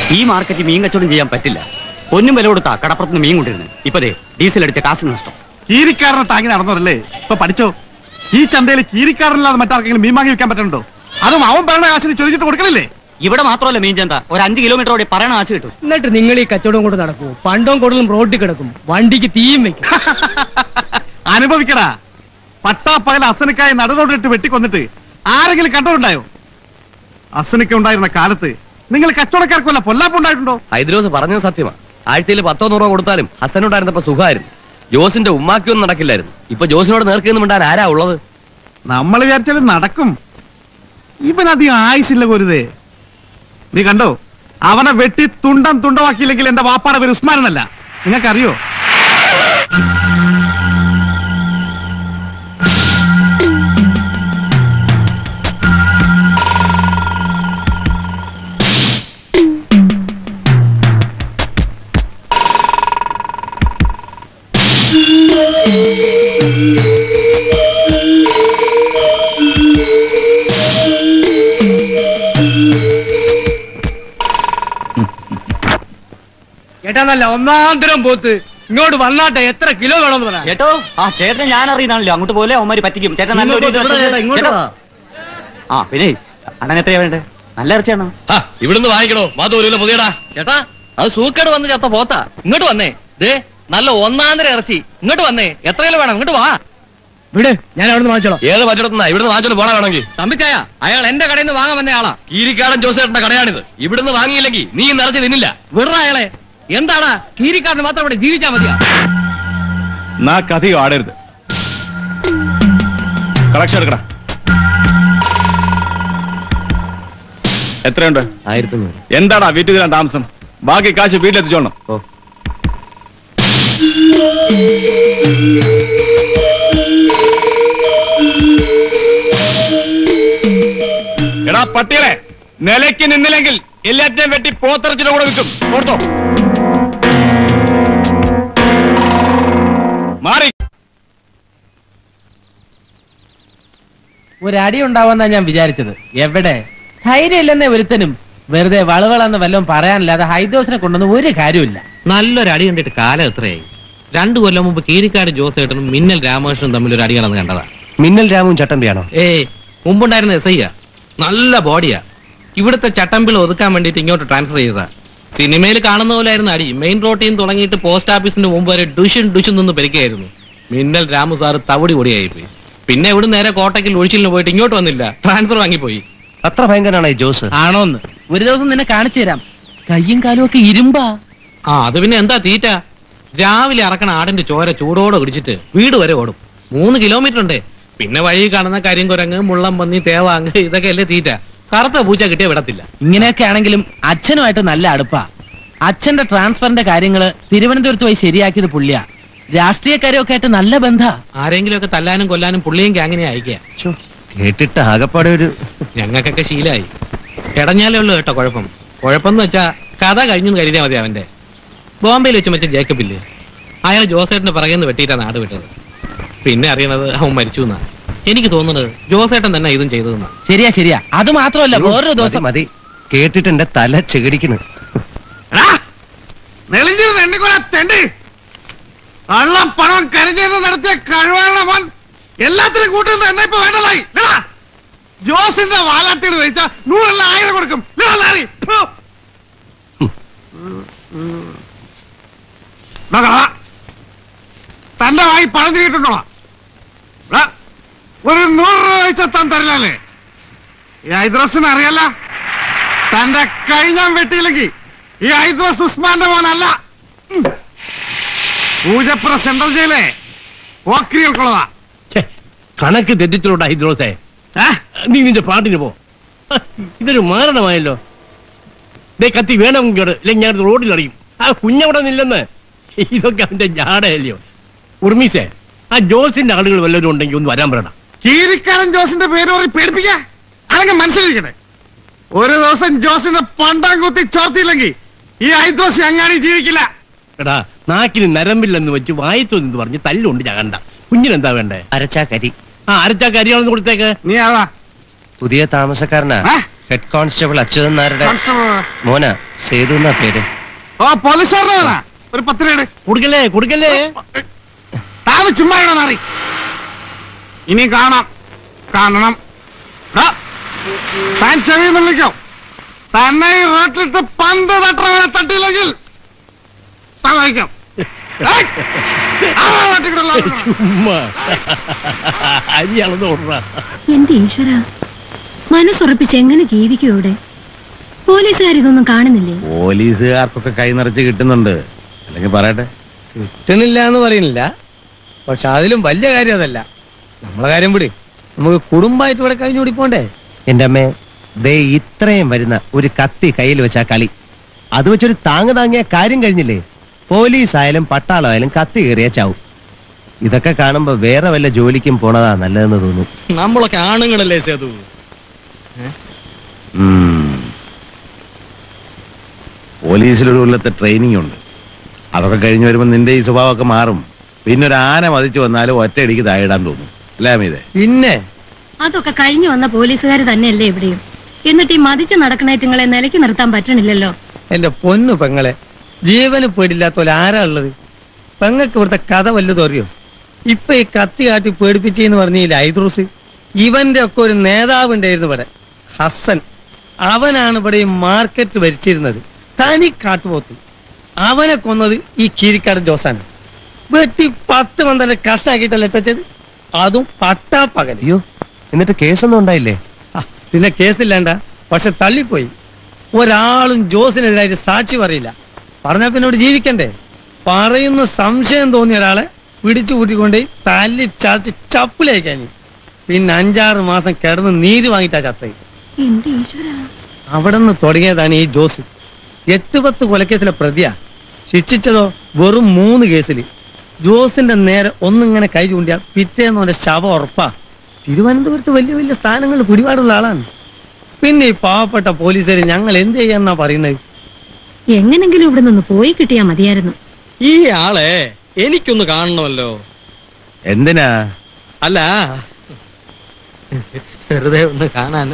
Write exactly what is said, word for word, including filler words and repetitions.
ഈ മാർക്കറ്റിൽ മീൻ കച്ചവടം ചെയ്യാൻ പറ്റില്ല. പൊന്നും വില കൊടുത്താ കടപ്പുറത്ത് മീൻ കൊണ്ടിരുന്നു. ഇപ്പതേ ഡീസൽ അടിച്ച കാശ് നഷ്ടം. കീരിക്കാരനെ താങ്ങി നടന്നവരല്ലേ ഇപ്പൊ പഠിച്ചോ? ഈ ചന്തയിൽ കീരിക്കാരനല്ലാതെ മറ്റാർക്കെങ്കിലും മീൻ വാങ്ങി വെക്കാൻ പറ്റുന്നുണ്ടോ? അതും അവൻ പറയണ കാശിന് ചോദിച്ചിട്ട് കൊടുക്കണില്ലേ? ഇവിടെ മാത്രമല്ല മീൻ ചന്ത, ഒരു അഞ്ച് കിലോമീറ്റർ ഓടി പറയണ കാശ് കിട്ടും. എന്നിട്ട് നിങ്ങൾ ഈ കച്ചവടം കൊണ്ട് നടക്കൂ. പണ്ടവും കൂടുതലും റോഡിൽ കിടക്കും, വണ്ടിക്ക് തീയും വെക്കും. അനുഭവിക്കടാ. പട്ടാപ്പകൽ അസനക്കായി നടുറോഡിട്ട് വെട്ടിക്കൊന്നിട്ട് ആരെങ്കിലും കണ്ടോണ്ടായോ? അസനക്ക ഉണ്ടായിരുന്ന കാലത്ത് നിങ്ങൾ കച്ചവടക്കാർക്ക് വല്ല പൊല്ലാപ്പുണ്ടായിട്ടുണ്ടോ? ഹൈദ്രോസ് പറഞ്ഞത് സത്യമാ. ആഴ്ചയിൽ പത്തോ നൂറോ കൊടുത്താലും ഹസനുണ്ടായിരുന്നപ്പോ സുഖമായിരുന്നു. ജോസിന്റെ ഉമ്മാക്കിയൊന്നും നടക്കില്ലായിരുന്നു. ഇപ്പൊ ജോസിനോട് നേർക്കൊന്നും മിണ്ടാൻ ആരാ ഉള്ളത്? നമ്മൾ വിചാരിച്ചാലും നടക്കും. ഇവനധികം ആയുസില്ല പോരുതേ. നീ കണ്ടോ, അവനെ വെട്ടി തുണ്ടം തുണ്ടമാക്കിയില്ലെങ്കിൽ എന്റെ വാപ്പാടെ പേര് ഉസ്മാനല്ല. നിങ്ങൾക്കറിയോ? ചേട്ടാ നല്ല ഒന്നാന്തരം പോത്ത് ഇങ്ങോട്ട് വന്നാട്ടെ. എത്ര കിലോ വേണം ചേട്ടോ? ആ ചേട്ടനെ ഞാൻ അറിയുന്നാണല്ലോ. അങ്ങോട്ട് പോലെ അവന്മാര് പറ്റിക്കും. ചേട്ടൻ നല്ല ആ പിന്നെ അണ്ണൻ എത്രയാ വേണ്ടേ? നല്ല ഇറച്ചിയാണോ? ഇവിടുന്ന് വാങ്ങിക്കണോ? മാതൂരില്ല പുതിയടാ. ചേട്ടാ അത് സൂക്കേട് വന്ന് ചത്ത പോത്താ. ഇങ്ങോട്ട് വന്നേ. ദേ നല്ല ഒന്നാന്തര ഇറച്ചി. ഇങ്ങോട്ട് വന്നേ. എത്ര കിലോ വേണം? ഇങ്ങോട്ട് വാ. വിട്, ഞാൻ അവിടുന്ന് വാങ്ങിച്ചോളാം. ഏത് പച്ചടത്തുനിന്നാ? ഇവിടുന്ന് വാങ്ങിച്ചോണ്ട് പോണ വേണമെങ്കിൽ. തമ്പിച്ചായ, അയാൾ എന്റെ കടയിൽ നിന്ന് വാങ്ങാൻ വന്ന ആളാ. കീരിക്കാടൻ ജോസേട്ടന്റെ കടയാണിത്. ഇവിടുന്ന് വാങ്ങിയില്ലെങ്കിൽ നീ നിറച്ച് തിന്നില്ല. വിടറ അയാളെ. എന്താണ് കീരിക്കാരന് മാത്രം ഇവിടെ ജീവിച്ചാ മതിയാ? നാ കഥയോ ആടരുത്. കളക്ഷൻ എടുക്കടാ. എത്രയുണ്ട്? ആയിരത്തി അഞ്ഞൂറ്. എന്താടാ വീട്ടിൽ തരാൻ താമസം? ബാക്കി കാശ് വീട്ടിലെത്തിച്ചോണം. ഓ എടാ പട്ടികളെ, നിലയ്ക്ക് നിന്നില്ലെങ്കിൽ എല്ലാറ്റിനെയും വെട്ടി പോത്തിറച്ചിന്റെ കൂടെ വിൽക്കും. ഓർത്തോ? മാറി. ഒരടി ഉണ്ടാവുമെന്നാ ഞാൻ വിചാരിച്ചത്. എവിടെ ധൈര്യം ഇല്ലെന്നേ ഒരുത്തനും. വെറുതെ വളവളന്ന് വല്ലതും പറയാനില്ലാതെ ഹൈദ്രോസിനെ കൊണ്ടൊന്നും ഒരു കാര്യമില്ല. നല്ലൊരു അടി കണ്ടിട്ട് കാലം എത്രയായി? രണ്ടു കൊല്ലം മുമ്പ് കീരിക്കാട് ജോസേട്ടനും മിന്നൽ രാമകൃഷ്ണനും തമ്മിൽ ഒരു അടി കടന്ന് കണ്ടതാ. മിന്നൽ രാമും ചട്ടമ്പിയാണോ? ഏയ്, മുമ്പുണ്ടായിരുന്ന എസ് ഐയാ. നല്ല ബോഡിയാ. ഇവിടുത്തെ ചട്ടമ്പിൾ ഒതുക്കാൻ വേണ്ടിട്ട് ഇങ്ങോട്ട് ട്രാൻസ്ഫർ ചെയ്തതാ. സിനിമയിൽ കാണുന്ന പോലെ ആയിരുന്നു അടി. മെയിൻ റോട്ടിൽ നിന്ന് തുടങ്ങിയിട്ട് പോസ്റ്റ് ഓഫീസിന്റെ മുമ്പ് വരെ ഡുഷൻ ഡുഷൻ നിന്ന് പെരുക്കായിരുന്നു. മിന്നൽ രാമു സാറ് തവിടി പൊടിയായിപ്പോയി. പിന്നെ ഇവിടെ നേരെ കോട്ടയ്ക്ക് ഒഴിച്ചിലിന് പോയിട്ട് ഇങ്ങോട്ട് വന്നില്ല, ട്രാൻസ്ഫർ വാങ്ങിപ്പോയി. അത്ര ഭയങ്കരനാണ് ഈ ജോസ്. ആണോന്ന് ഒരു ദിവസം നിന്നെ കാണിച്ചു തരാം. കയ്യും കാലും ഒക്കെ ഇരുമ്പാ. ആ അത് പിന്നെ എന്താ തീറ്റ? രാവിലെ അറക്കണ ആടിന്റെ ചോര ചൂടോടെ കുടിച്ചിട്ട് വീട് വരെ ഓടും. മൂന്ന് കിലോമീറ്റർ ഉണ്ട്. പിന്നെ വഴി കാണുന്ന കരിങ്കുരങ്ങ്, മുള്ളം പന്നി, തേവാങ്ങ്, ഇതൊക്കെ അല്ലേ തീറ്റ. കറുത്ത പൂച്ച കിട്ടിയ വിടത്തില്ല. ഇങ്ങനെയൊക്കെ ആണെങ്കിലും അച്ഛനുമായിട്ട് നല്ല അടുപ്പാ. അച്ഛന്റെ ട്രാൻസ്ഫറിന്റെ കാര്യങ്ങള് തിരുവനന്തപുരത്ത് പോയി ശരിയാക്കിയത് പുള്ളിയാ. രാഷ്ട്രീയക്കാരൊക്കെ ആയിട്ട് നല്ല ബന്ധ. ആരെങ്കിലും ഒക്കെ തല്ലാനും കൊല്ലാനും പുള്ളിയും ഗ്യാങ്ങിനെ അയക്കുക. കേട്ടിട്ട് ആകപ്പാടെ ഒരു ഞങ്ങൾക്കൊക്കെ ശീലായി. കിടഞ്ഞാലേ ഉള്ളൂ കേട്ടോ കുഴപ്പം. കുഴപ്പമെന്ന് വെച്ചാ കഥ കഴിഞ്ഞു കരുതിയാൽ മതി. അവന്റെ ബോംബെയിൽ വെച്ച് വെച്ച ജേക്കബില്ലേ, അയാൾ ജോസേട്ടന് പിറകെന്ന് വെട്ടിയിട്ടാ നാട് വിട്ടത്. പിന്നെ അറിയണത് അവൻ മരിച്ചു എന്നാ. എനിക്ക് തോന്നുന്നത് ജോസേട്ടൻ തന്നെ ഇതും ചെയ്തതെന്നാ. ശരിയാ ശരിയാ. അത് മാത്രമല്ല, വേറൊരു ദിവസം മതി. കേട്ടിട്ട് എന്റെ തല ചെകിടിക്കുന്നു. കള്ളം പണം കരഞ്ഞെന്ന് നടത്തിയ കഴിവാണ് മോൻ. എല്ലാത്തിനും കൂട്ടുന്നത് എന്നെ ഇപ്പൊ വേണ്ടതായി. ജോസിന്റെ വാലാട്ടിയോട് ചോദിച്ചാൽ നൂറല്ല ആയിരം കൊടുക്കും. തന്റെ വായി പണം തിരിയിട്ടുണ്ടോ? ഒരു നൂറ് രൂപ വെച്ചാൽ താൻ തരില്ലല്ലേ? ഈ ഹൈദ്രോസിന് അറിയല്ല. തന്റെ കൈ ഞാൻ വെട്ടിയില്ലെങ്കിൽ ഈ ഹൈദ്രോസ് ഉസ്മാന്റെ മോനല്ല. പൂജപ്പുറ സെൻട്രൽ ജയിലേ ഓക്രികൾക്കുള്ളതാ. കണക്ക് തെറ്റിച്ചുള്ള ഹൈദ്രോസേ, നീ നിന്റെ പാട്ടിന് പോ. ഇതൊരു മാരണമായല്ലോ. ദേ കത്തി വേണമെങ്കിൽ അല്ലെങ്കിൽ ഞാൻ റോഡിലറിയും. ആ കുഞ്ഞവിടെ നില്ലെന്ന്. ഇതൊക്കെ അവന്റെ ജാടയല്ലയോ? ഉർമീസേ, ആ ജോസിന്റെ ആളുകൾ വല്ലവരും ഉണ്ടെങ്കിൽ ഒന്ന് വരാൻ പറയണം. കീരിക്കാരൻ ജോസിന്റെ പേര് പറയും പേടിപ്പിക്കാ. അതൊക്കെ മനസ്സിലിരിക്കട്ടെ. ഒരു ദിവസം ജോസിന്റെ പണ്ടാം കുത്തി ചോർത്തിയില്ലെങ്കിൽ ഈ ഹൈദ്രോസ് അങ്ങാടി ജീവിക്കില്ല. എടാ, നാക്കിന് നരമ്പില്ലെന്ന് വെച്ച് വായിത്തൊന്ന് പറഞ്ഞ് തല്ലുണ്ട് ചകണ്ട. കുഞ്ഞിനെന്താ വേണ്ടേ? അരച്ചാക്കരി. ആ അരച്ചാക്കരിയാണെന്ന് കൊടുത്തേക്ക്. നീ ആവാ പുതിയ താമസക്കാരനാ. ഹെഡ് കോൺസ്റ്റബിൾ അച്യുതൻ നായരുടെ മോന സേതു എന്നാ പേര്. ഓ പോലീസുകാരനാ ഒരു പത്ത് രൂപ കൊടുക്കല്ലേ കൊടുക്കല്ലേ. താഴെ ചുമ്മാ മാറി. ഇനി കാണാം കാണണം. താൻ ചെവി നിന്നിക്കോ. തന്നെ ഈ റോട്ടിലിട്ട് പന്ത് തട്ടവനെ തട്ടിയില്ലെങ്കിൽ സഹായിക്കാം. എന്റെ ഈശ്വര, മനസ്സുറപ്പിച്ച് എങ്ങനെ ജീവിക്കും ഇവിടെ? പോലീസുകാർ ഇതൊന്നും കാണുന്നില്ലേ? പോലീസുകാർക്കൊക്കെ കൈ നിറച്ച് കിട്ടുന്നുണ്ട്, അല്ലെങ്കിൽ പറയട്ടെ. കിട്ടുന്നില്ല എന്ന് പറയുന്നില്ല, പക്ഷെ അതിലും വലിയ കാര്യം അതല്ല. നമ്മളെ കാര്യം വിട്, നമുക്ക് കുടുംബമായിട്ട് ഇവിടെ കഴിഞ്ഞുകൂടി പോണ്ടേ? എന്റെ അമ്മേ, ദേ ഇത്രയും വരുന്ന ഒരു കത്തി കയ്യിൽ വെച്ചാ കളി. അത് വെച്ചൊരു താങ്ങ് താങ്ങിയ കാര്യം കഴിഞ്ഞില്ലേ? പോലീസ് ആയാലും പട്ടാളമായാലും കത്തി കയറിയ ചാവും. ഇതൊക്കെ കാണുമ്പോ വേറെ വല്ല ജോലിക്കും പോണതാ നല്ലതെന്ന് തോന്നും. നമ്മളൊക്കെ ആണുങ്ങളല്ലേ സേതു? പോലീസിലൊരു കൊല്ലത്തെ ട്രെയിനിങ് ഉണ്ട്. അതൊക്കെ കഴിഞ്ഞ് വരുമ്പോ നിന്റെ ഈ സ്വഭാവമൊക്കെ മാറും. പിന്നെ ഒരു ആന മതിച്ചു വന്നാലും ഒറ്റയടിക്ക് താഴെയിടാൻ തോന്നും അല്ലേ അമീതേ? പിന്നെ അതൊക്കെ കഴിഞ്ഞു വന്ന പോലീസുകാർ തന്നെയല്ലേ ഇവിടെയും. എന്നിട്ട് ഈ മതിച്ച് നടക്കണേറ്റുങ്ങളെ നിലയ്ക്ക് നിർത്താൻ പറ്റണില്ലല്ലോ. എന്റെ പൊന്നു പെങ്ങളെ, ജീവന് പേടില്ലാത്തോലെ ആരാ ഉള്ളത്? പെങ്ങൾക്ക് ഇവിടുത്തെ കഥ വല്ലതും അറിയോ? ഇപ്പൊ ഈ കത്തി കാട്ടി പേടിപ്പിച്ചെന്ന് പറഞ്ഞില്ല ഐദ്രൂസ്, ഇവന്റെ ഒക്കെ ഒരു നേതാവ് ഉണ്ടായിരുന്നു ഇവിടെ, ഹസൻ. അവനാണ് ഇവിടെ ഈ മാർക്കറ്റ് ഭരിച്ചിരുന്നത്. തനി കാട്ടുപോത്ത്. അവനെ കൊന്നത് ഈ കീരിക്കാടൻ ജോസാണ്. വെട്ടി പത്ത് പന്ത്രണ്ട് കഷ്ടാക്കിയിട്ടല്ല എത്തച്ചത്, അതും പട്ടാപ്പകൽ. അയ്യോ, എന്നിട്ട് കേസൊന്നും ഉണ്ടായില്ലേ? പിന്നെ കേസില്ലാണ്ട, പക്ഷെ തള്ളിപ്പോയി. ഒരാളും ജോസിനെതിരായിട്ട് സാക്ഷി പറയില്ല. പറഞ്ഞാ പിന്നോട് ജീവിക്കണ്ടേ? പറയുന്ന സംശയം തോന്നിയ ഒരാളെ പിടിച്ചു കൂട്ടിക്കൊണ്ട് തല്ലി ചാച്ച് ചപ്പിലേക്കാനി. പിന്നെ അഞ്ചാറ് മാസം കിടന്ന് നീതി വാങ്ങിട്ടാ ചത്തത്. അവിടെ നിന്ന് തുടങ്ങിയതാണ് ഈ ജോസ്. എട്ട് പത്ത് കൊലക്കേസിലെ പ്രതിയാ. ശിക്ഷിച്ചതോ വെറും മൂന്ന് കേസിൽ. ജോസിന്റെ നേരെ ഒന്നിങ്ങനെ കൈ ചൂണ്ടിയാ പിറ്റേന്ന് അവന്റെ ശവം ഉറപ്പാ. തിരുവനന്തപുരത്ത് വലിയ വലിയ സ്ഥാനങ്ങളിൽ പിടിപാടുള്ള ആളാണ്. പിന്നെ ഈ പാവപ്പെട്ട പോലീസുകാർ ഞങ്ങൾ എന്ത് ചെയ്യാന്നാ പറയുന്നത്? എങ്ങനെങ്കിലും ഇവിടെ നിന്ന് പോയി കിട്ടിയാ മതിയായിരുന്നു. ഈ ആളെ എനിക്കൊന്ന് കാണണമല്ലോ. എന്തിനാ? അല്ല, വെറുതെ ഒന്ന് കാണാൻ.